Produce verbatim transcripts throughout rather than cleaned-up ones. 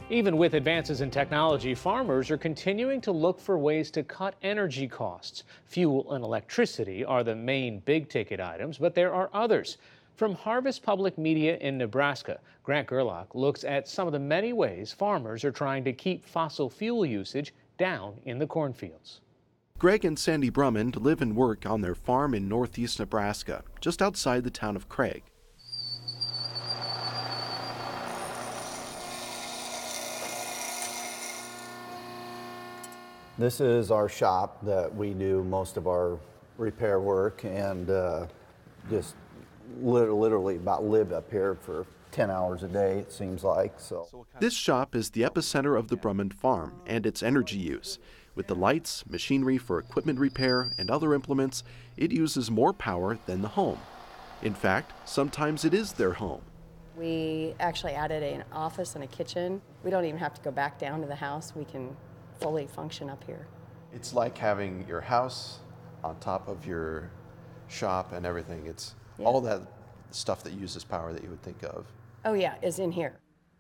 Even with advances in technology, farmers are continuing to look for ways to cut energy costs. Fuel and electricity are the main big-ticket items, but there are others. From Harvest Public Media in Nebraska, Grant Gerlock looks at some of the many ways farmers are trying to keep fossil fuel usage down in the cornfields. Greg and Sandy Brummond live and work on their farm in northeast Nebraska, just outside the town of Craig. This is our shop that we do most of our repair work, and uh, just literally about live up here for ten hours a day, it seems like. So this shop is the epicenter of the Brummond farm and its energy use. With the lights, machinery for equipment repair, and other implements, it uses more power than the home. In fact, sometimes it is their home. We actually added an office and a kitchen. We don't even have to go back down to the house. We can fully function up here. It's like having your house on top of your shop and everything. It's yeah. all that stuff that uses power that you would think of. Oh yeah, is in here.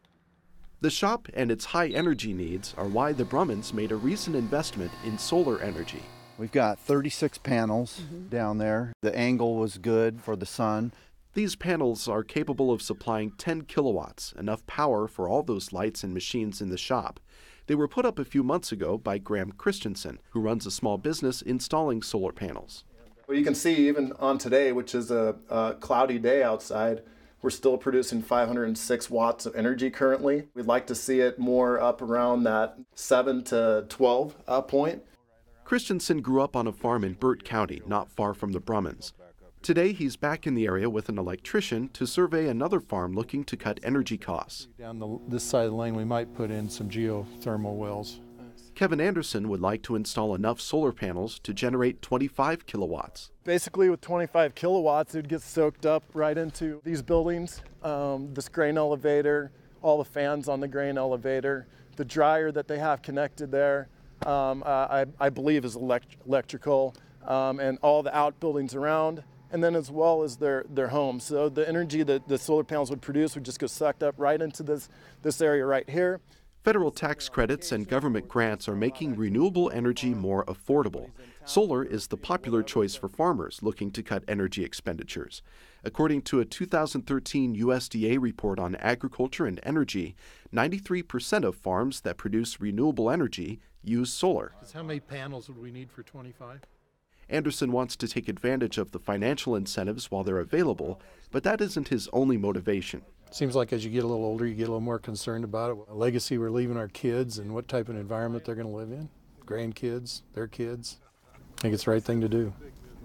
The shop and its high energy needs are why the Brummonds made a recent investment in solar energy. We've got thirty-six panels mm-hmm. down there. The angle was good for the sun. These panels are capable of supplying ten kilowatts, enough power for all those lights and machines in the shop. They were put up a few months ago by Graham Christensen, who runs a small business installing solar panels. Well, you can see even on today, which is a, a cloudy day outside, we're still producing five hundred six watts of energy currently. We'd like to see it more up around that seven to twelve uh, point. Christensen grew up on a farm in Burt County, not far from the Brummonds. Today, he's back in the area with an electrician to survey another farm looking to cut energy costs. Down the, this side of the lane, we might put in some geothermal wells. Kevin Anderson would like to install enough solar panels to generate twenty-five kilowatts. Basically, with twenty-five kilowatts, it would get soaked up right into these buildings, um, this grain elevator, all the fans on the grain elevator, the dryer that they have connected there, um, uh, I, I believe is elect- electrical, um, and all the outbuildings around, and then as well as their, their homes. So the energy that the solar panels would produce would just go sucked up right into this, this area right here. Federal tax credits and government grants are making renewable energy more affordable. Solar is the popular choice for farmers looking to cut energy expenditures. According to a two thousand thirteen U S D A report on agriculture and energy, ninety-three percent of farms that produce renewable energy use solar. How many panels would we need for twenty-five? Anderson wants to take advantage of the financial incentives while they're available, but that isn't his only motivation. Seems like as you get a little older, you get a little more concerned about it. A legacy we're leaving our kids and what type of environment they're going to live in. Grandkids, their kids. I think it's the right thing to do.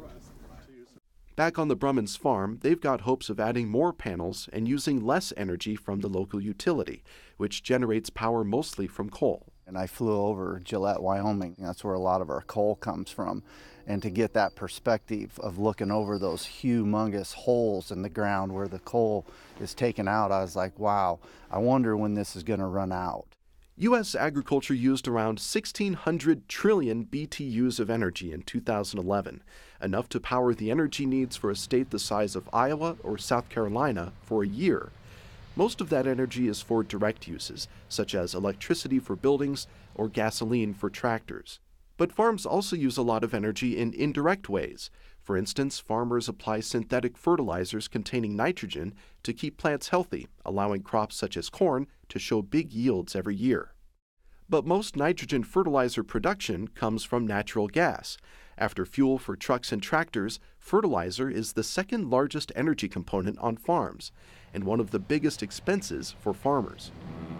Back on the Brummonds farm, they've got hopes of adding more panels and using less energy from the local utility, which generates power mostly from coal. And I flew over Gillette, Wyoming. That's where a lot of our coal comes from. And to get that perspective of looking over those humongous holes in the ground where the coal is taken out, I was like, wow, I wonder when this is going to run out. U S agriculture used around sixteen hundred trillion B T Us of energy in two thousand eleven, enough to power the energy needs for a state the size of Iowa or South Carolina for a year. Most of that energy is for direct uses, such as electricity for buildings or gasoline for tractors. But farms also use a lot of energy in indirect ways. For instance, farmers apply synthetic fertilizers containing nitrogen to keep plants healthy, allowing crops such as corn to show big yields every year. But most nitrogen fertilizer production comes from natural gas. After fuel for trucks and tractors, fertilizer is the second largest energy component on farms, and one of the biggest expenses for farmers.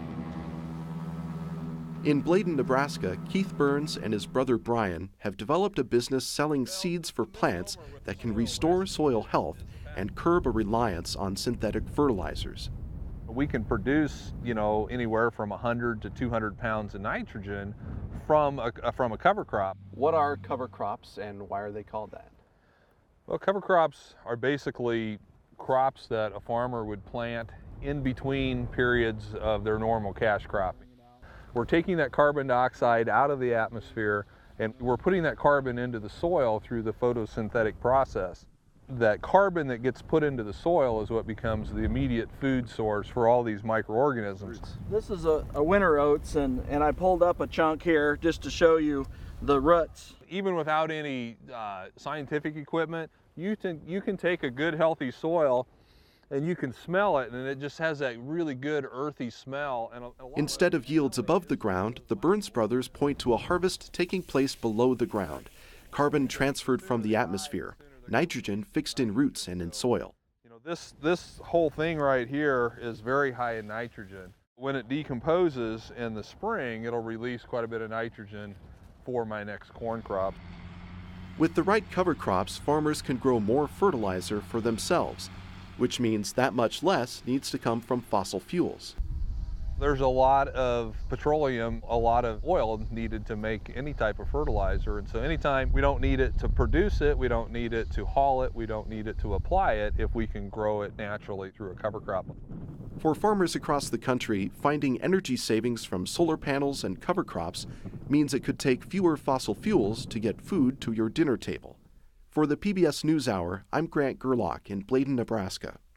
In Bladen, Nebraska, Keith Burns and his brother Brian have developed a business selling seeds for plants that can restore soil health and curb a reliance on synthetic fertilizers. We can produce, you know, anywhere from one hundred to two hundred pounds of nitrogen from a, from a cover crop. What are cover crops and why are they called that? Well, cover crops are basically crops that a farmer would plant in between periods of their normal cash cropping. We're taking that carbon dioxide out of the atmosphere and we're putting that carbon into the soil through the photosynthetic process. That carbon that gets put into the soil is what becomes the immediate food source for all these microorganisms. This is a, a winter oats, and, and I pulled up a chunk here just to show you the roots. Even without any uh, scientific equipment, you can, you can take a good healthy soil and you can smell it, and it just has that really good earthy smell. And a, a Instead of yields above the ground, the Burns brothers point to a harvest taking place below the ground. Carbon transferred from the atmosphere, nitrogen fixed in roots and in soil. You know, this, this whole thing right here is very high in nitrogen. When it decomposes in the spring, it'll release quite a bit of nitrogen for my next corn crop. With the right cover crops, farmers can grow more fertilizer for themselves, which means that much less needs to come from fossil fuels. There's a lot of petroleum, a lot of oil needed to make any type of fertilizer, and so anytime we don't need it to produce it, we don't need it to haul it, we don't need it to apply it if we can grow it naturally through a cover crop. For farmers across the country, finding energy savings from solar panels and cover crops means it could take fewer fossil fuels to get food to your dinner table. For the P B S NewsHour, I'm Grant Gerlock in Bladen, Nebraska.